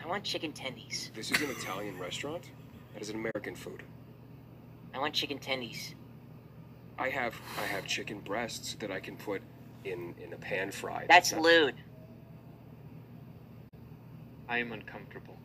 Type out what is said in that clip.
I want chicken tendies. This is an Italian restaurant? That is an American food. I want chicken tendies. I have chicken breasts that I can put in a pan fry. That's lewd. I am uncomfortable.